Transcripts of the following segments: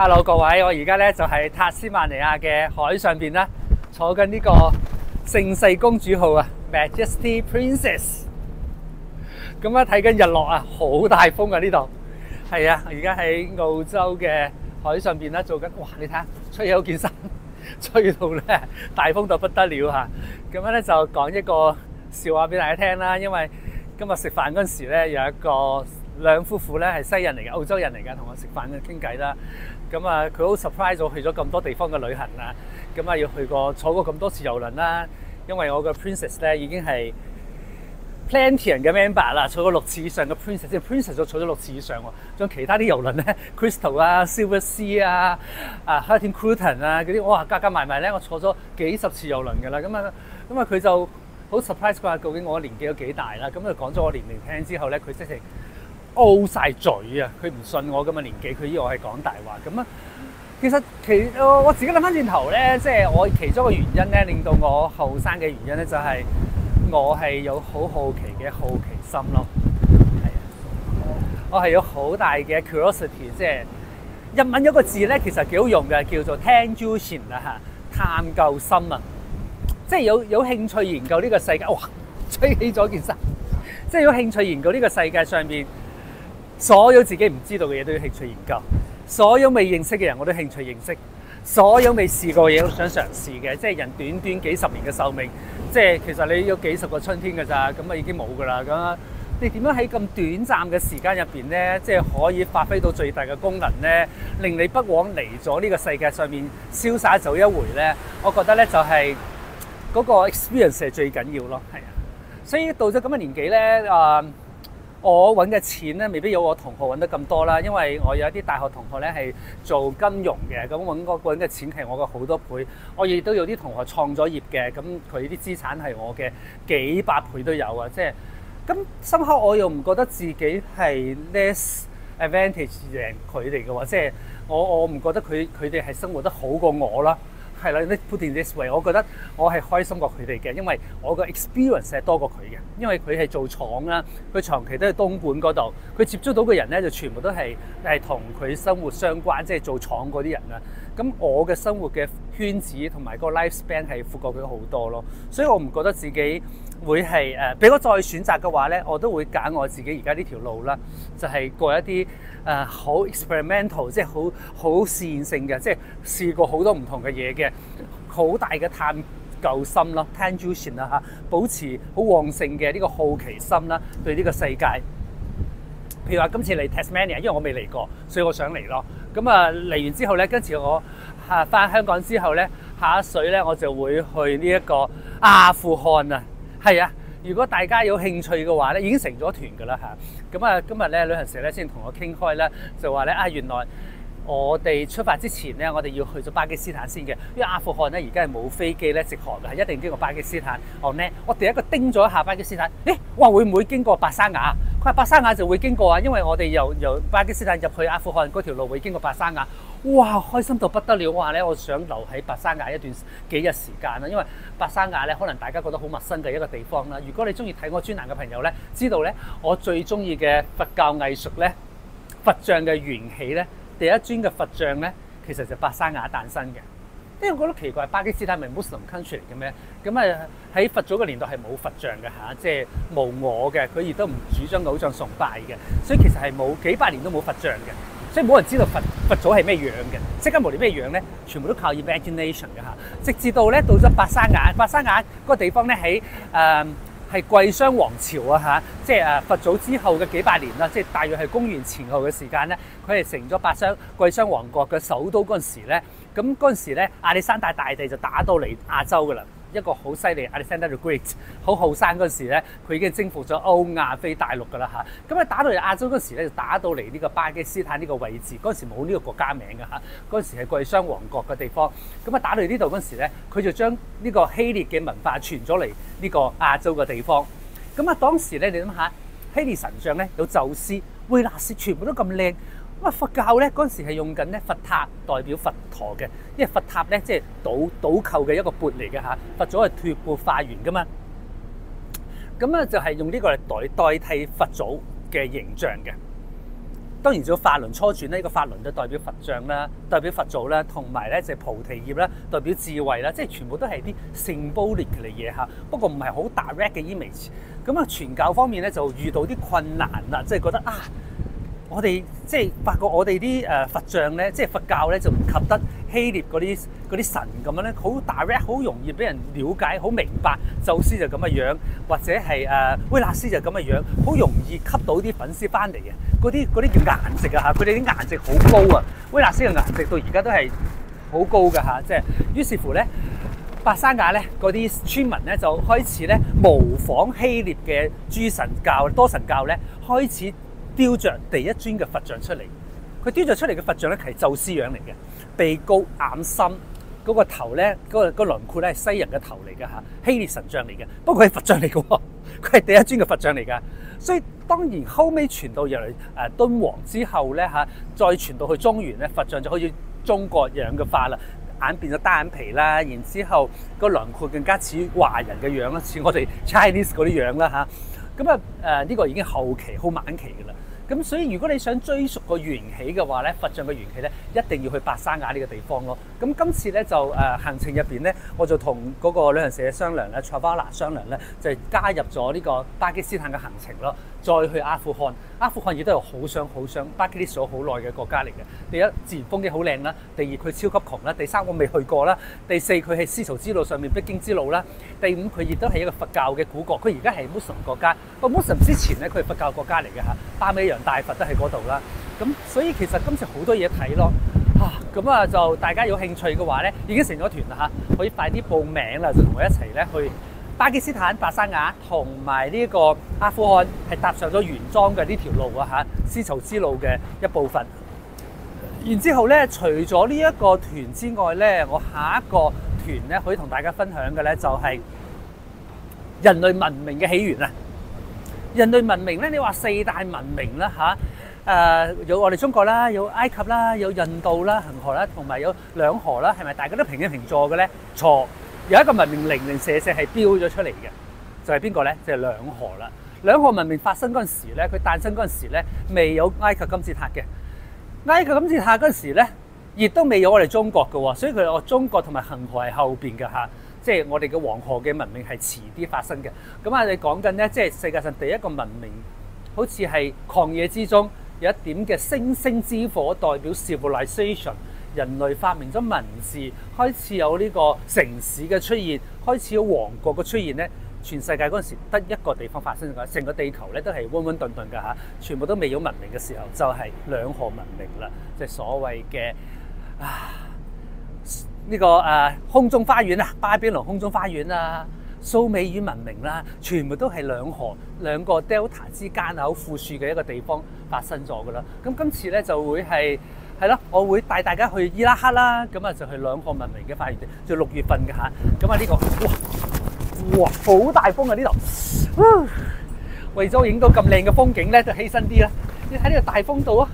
Hello 各位，我而家咧就係塔斯曼尼亞嘅海上邊啦，坐緊呢個盛世公主號啊 ，Majesty Princess。咁啊睇緊日落啊，好大風啊呢度。係啊，而家喺澳洲嘅海上邊啦，做緊哇！你睇下，吹起件衫，吹到咧大風到不得了嚇。咁樣咧就講一個笑話俾大家聽啦，因為今日食飯嗰陣時咧有一個兩夫婦咧係西人嚟嘅，澳洲人嚟嘅，同我食飯嘅傾偈啦。咁啊，佢好 surprise 我去咗咁多地方嘅旅行啊！咁啊，要去過坐過咁多次遊輪啦。因為我個 princess 咧已經係 Plantian 嘅 member 啦，坐過6次以上嘅 princess， 即係 princess 就坐咗6次以上喎。仲有其他啲遊輪咧 ，Crystal 啊、Silver Sea 啊、Heartine Cruton 啊嗰啲，哇，加加埋埋咧，我坐咗幾十次遊輪㗎啦。咁啊，佢就好 surprise 佢話究竟我年紀有幾大啦？咁佢講咗我年齡聽之後咧，佢即係O 晒嘴啊！佢唔信我咁嘅年紀，佢以為我係講大話咁啊。其實我自己諗翻轉頭咧，即係我其中一個原因咧，令到我後生嘅原因咧，就係我係有好好奇嘅好奇心咯。係啊，我係有好大嘅 curiosity， 即係日文有個字咧，其實幾好用嘅，叫做 tanjution 啊嚇，探究心啊，即係有興趣研究呢個世界。哇！吹起咗件衫，即係有興趣研究呢個世界上邊所有自己唔知道嘅嘢都要興趣研究，所有未認識嘅人我都興趣認識，所有未試過嘅嘢都想嘗試嘅。即係人短短幾十年嘅壽命，即係其實你有幾十個春天㗎咋，咁啊已經冇㗎啦。咁你點樣喺咁短暫嘅時間入邊咧，即係可以發揮到最大嘅功能咧，令你不枉嚟咗呢個世界上面瀟灑走一回咧？我覺得咧就係嗰個 experience 係最緊要咯，係啊。所以到咗咁嘅年紀咧，我揾嘅錢咧，未必有我同學揾得咁多啦，因為我有一啲大學同學咧係做金融嘅，咁揾嘅錢係我嘅好多倍。我亦都有啲同學創咗業嘅，咁佢啲資產係我嘅幾百倍都有啊！即係咁深刻，我又唔覺得自己係 less advantage 贏佢哋嘅喎，即係我唔覺得佢哋係生活得好過我啦。係啦，你 put in this way， 我覺得我係開心過佢哋嘅，因為我個 experience 係多過佢嘅。因為佢係做廠啦，佢長期都喺東莞嗰度，佢接觸到嘅人咧就全部都係同佢生活相關，即係做廠嗰啲人啦。咁我嘅生活嘅圈子同埋個 lifespan 係闊過佢好多咯，所以我唔覺得自己會係俾我再選擇嘅話咧，我都會揀我自己而家呢條路啦，就係過一啲好 experimental， 即係好試驗性嘅，即係試過好多唔同嘅嘢嘅，好大嘅探究心咯 tanjution 啦嚇，保持好旺盛嘅呢個好奇心啦，對呢個世界。譬如話今次嚟 Tasmania， 因為我未嚟過，所以我想嚟咯。咁啊嚟完之後咧，跟住我翻香港之後咧，下一水咧我就會去呢一個阿富汗啊。係啊，如果大家有興趣嘅話咧，已經成咗團㗎啦嚇。咁啊今日咧旅行社咧先同我傾開咧，就話咧原來我哋出發之前咧，我哋要去咗巴基斯坦先嘅，因為阿富汗咧而家係冇飛機咧直航嘅，係一定經過巴基斯坦。我第一個叮咗一下巴基斯坦，話會唔會經過白沙瓦？佢話白沙瓦就會經過啊，因為我哋由巴基斯坦入去阿富汗嗰條路會經過白沙瓦。哇，開心到不得了！我話咧，我想留喺白沙瓦一段幾日時間啦，因為白沙瓦咧可能大家覺得好陌生嘅一個地方啦。如果你中意睇我專欄嘅朋友咧，知道咧我最中意嘅佛教藝術咧，佛像嘅緣起咧。第一尊嘅佛像咧，其實就白沙瓦誕生嘅。因為我覺得奇怪，巴基斯坦係咪 Muslim country 嚟嘅咩？咁喺佛祖嘅年代係冇佛像嘅嚇，即係無我嘅。佢亦都唔主張偶像崇拜嘅，所以其實係冇幾百年都冇佛像嘅，所以冇人知道佛祖係咩樣嘅。釋迦牟尼咩樣咧？全部都靠 imagination 嘅嚇。直至到咧到咗白沙瓦嗰個地方咧喺係貴霜王朝啊嚇，即係佛祖之後嘅幾百年啦，即係大約係公元前後嘅時間咧，佢係成咗貴霜王國嘅首都嗰陣時咧，咁嗰陣時咧亞歷山大大帝就打到嚟亞洲噶啦，一個好犀利 Alexander the Great， 好後生嗰陣時咧，佢已經征服咗歐亞非大陸噶啦嚇，咁啊打到嚟亞洲嗰陣時咧，就打到嚟呢個巴基斯坦呢個位置，嗰陣時冇呢個國家名嘅嚇，嗰陣時係貴霜王國嘅地方，咁啊打到嚟呢度嗰陣時咧，佢就將呢個希臘嘅文化傳咗嚟呢個亞洲嘅地方，咁啊當時咧你諗下，希臘神像咧有宙斯、維納斯，全部都咁靚。咁啊佛教咧嗰陣時係用緊咧佛塔代表佛陀嘅，因為佛塔咧即係倒構嘅一個缽嚟嘅嚇，佛祖係脫缽化緣噶嘛，咁啊就係用呢個嚟代替佛祖嘅形象嘅。 當然仲有法輪初傳咧，呢個法輪就代表佛像啦，代表佛祖啦，同埋咧就係菩提葉啦，代表智慧啦，即係全部都係啲 symbolic 嘅嘢嚇。不過唔係好 direct 嘅 image。咁啊，傳教方面咧就遇到啲困難啦，即係覺得啊，我哋即係發覺我哋啲佛像咧，即係佛教咧就唔及得希臘嗰啲神咁樣咧，好 direct， 好容易俾人了解，好明白。宙斯就咁嘅樣，或者係威納斯就咁嘅樣，好容易吸到啲粉絲翻嚟嘅。嗰啲叫顏值啊嚇，佢哋啲顏值好高啊！威納斯嘅顏值到而家都係好高㗎嚇，即係於是乎咧，白山雅咧嗰啲村民咧就開始咧模仿希臘嘅諸神教、多神教咧，開始雕像第一尊嘅佛像出嚟。佢雕像出嚟嘅佛像咧係宙斯樣嚟嘅，鼻高眼深，嗰個頭咧嗰個輪廓咧係西人嘅頭嚟嘅嚇，希臘神像嚟嘅。不過佢係佛像嚟嘅喎，佢係第一尊嘅佛像嚟㗎。所以當然後尾傳到入嚟敦煌之後咧嚇，再傳到去中原咧，佛像就好似中國樣嘅化啦，眼變咗單眼皮啦，然之後個輪廓更加似華人嘅樣啦，似我哋 Chinese 嗰啲樣啦嚇。咁呢個已經後期好晚期㗎啦。咁所以如果你想追溯個緣起嘅話咧，佛像嘅緣起咧，一定要去白山雅呢個地方咯。咁今次咧就行程入邊咧，我就同嗰個旅行社商量咧 Travala 商量咧，就係加入咗呢個巴基斯坦嘅行程咯。再去阿富汗，阿富汗亦都係好想 bucket list 咗好耐嘅國家嚟嘅。第一，自然風景好靚啦；第二，佢超級窮啦；第三，我未去過啦；第四，佢係絲綢之路上面必經之路啦；第五，佢亦都係一個佛教嘅古國。佢而家係 Muslim 國家，不過 Muslim 之前咧，佢係佛教國家嚟嘅嚇。巴米揚大佛都喺嗰度啦。咁所以其實今次好多嘢睇咯。咁就大家有興趣嘅話咧，已經成咗團啦嚇，可以快啲報名啦，就同我一齊咧去巴基斯坦、白山雅同埋呢個阿富汗，係踏上咗原裝嘅呢條路啊嚇，絲綢之路嘅一部分。然之後咧，除咗呢一個團之外咧，我下一個團咧可以同大家分享嘅咧就係人類文明嘅起源啊！人類文明咧，你話四大文明啦嚇，有我哋中國啦，有埃及啦，有印度啦、恒河啦，同埋有兩河啦，係咪大家都平起平坐嘅咧？錯。有一個文明零零舍舍係標咗出嚟嘅，就係邊個咧？就係兩河啦。兩河文明發生嗰陣時咧，佢誕生嗰陣時咧，未有埃及金字塔嘅。埃及金字塔嗰陣時咧，亦都未有我哋中國嘅喎，所以佢我中國同埋恒河係後邊嘅嚇，即係我哋嘅黃河嘅文明係遲啲發生嘅。咁你講緊咧，即係世界上第一個文明，好似係曠野之中有一點嘅星星之火，代表 civilization。人類發明咗文字，開始有呢個城市嘅出現，開始有王國嘅出現咧。全世界嗰陣時得一個地方發生嘅，成個地球咧都係混混沌沌嘅嚇，全部都未有文明嘅時候，就係兩河文明啦，即係所謂嘅呢個空中花園啊，巴比倫空中花園啊，蘇美爾文明啦，全部都係兩河兩個 Delta 之間好富庶嘅一個地方發生咗噶啦。咁今次咧就會係咯，我會帶大家去伊拉克啦，咁就去兩河文明嘅發源地，就6月份嘅嚇。咁呢個哇好大風啊呢度，為咗影到咁靚嘅風景咧，就犧牲啲啦。你睇呢個大風度啊，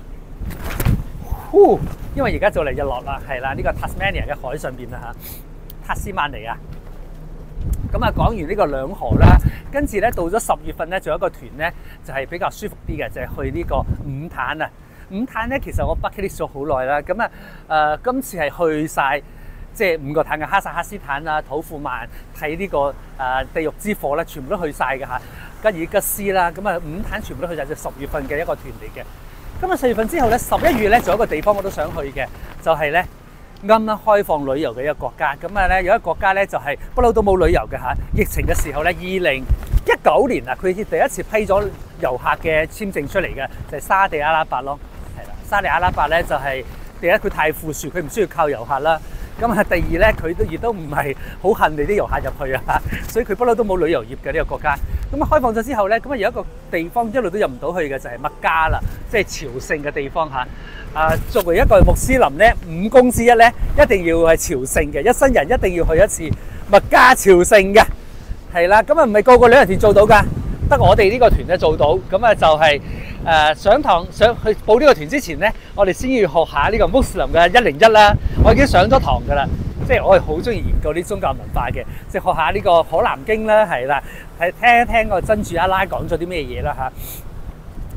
因為而家就嚟日落啦，係啦，呢個 Tasmania 嘅海上邊啦嚇，塔斯曼尼亞。咁講完呢個兩河啦，跟住咧到咗10月份咧，仲有一個團咧就係比較舒服啲嘅，就係去呢個五坦啊。五坦咧，其實我 bucket list 咗好耐啦。咁今次係去晒即係5個坦嘅哈薩克斯坦啊、土庫曼睇呢個地獄之火咧，全部都去晒嘅嚇。吉爾吉斯啦，咁五坦全部都去晒，就10月份嘅一個團嚟嘅。咁10月份之後咧，11月咧仲有一個地方我都想去嘅，就係咧啱啱開放旅遊嘅一個國家。咁咧有一個國家咧就係不嬲都冇旅遊嘅嚇。疫情嘅時候咧，2019年啊，佢第一次批咗遊客嘅簽證出嚟嘅，就係沙地阿拉伯咯。沙地阿拉伯咧就係第一，佢太富庶，佢唔需要靠遊客啦。咁第二咧，佢亦都唔係好恨你啲遊客入去啊，所以佢不嬲都冇旅遊業嘅呢個國家。咁開放咗之後咧，咁有一個地方一路都入唔到去嘅就係麥加啦，即係朝聖嘅地方嚇。作為一個穆斯林咧，5功之一咧，一定要係朝聖嘅，一生人一定要去一次麥加朝聖嘅，係啦。咁唔係個個旅行團做到㗎。得我哋呢個團咧做到，咁就係上堂上去報呢個團之前咧，我哋先要學下呢個穆斯林嘅101啦。我已經上咗堂噶啦，即係我係好中意研究啲宗教文化嘅，即係學下呢個《可蘭經》啦，係啦，係聽一聽個真主阿拉講咗啲咩嘢啦嚇。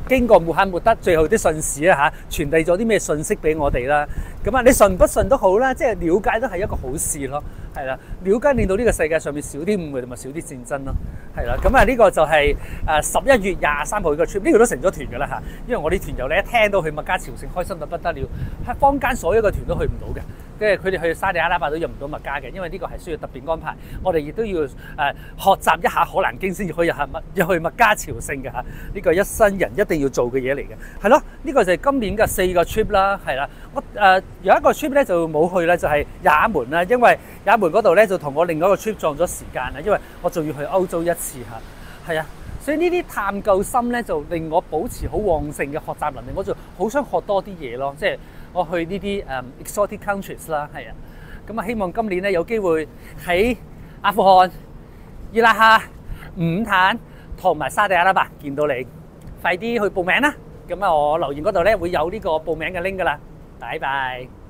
經過穆罕默德最後啲信使啊嚇，傳遞咗啲咩信息俾我哋啦。咁啊，你信不信都好啦，即係了解都係一個好事咯，係啦。了解令到呢個世界上面少啲誤會同埋少啲戰爭咯，係啦。咁啊，呢個就係11月23號嘅 trip， 呢個都成咗團㗎啦嚇。因為我啲團友咧一聽到去麥加朝聖開心到不得了，喺坊間所有嘅團都去唔到嘅。跟住佢哋去沙地阿拉伯都入唔到麥加嘅，因為呢個係需要特別安排。我哋亦都要學習一下可蘭經先至可以去麥加朝聖嘅嚇。呢個一生人一定要做嘅嘢嚟嘅，係咯。呢個就係今年嘅4個 trip 啦，係啦。我有一個 trip 咧就冇去啦，就係也門啦，因為也門嗰度咧就同我另外一個 trip 撞咗時間啦，因為我仲要去歐洲一次嚇，係啊。所以呢啲探究心咧就令我保持好旺盛嘅學習能力，我就好想學多啲嘢咯，即係我去呢啲exotic countries 啦，係啊。咁啊，希望今年咧有機會喺阿富汗、伊拉克、五坦同埋沙地阿拉伯見到你，快啲去報名啦！咁啊，我留言嗰度咧會有呢個報名嘅 link 噶啦，拜拜。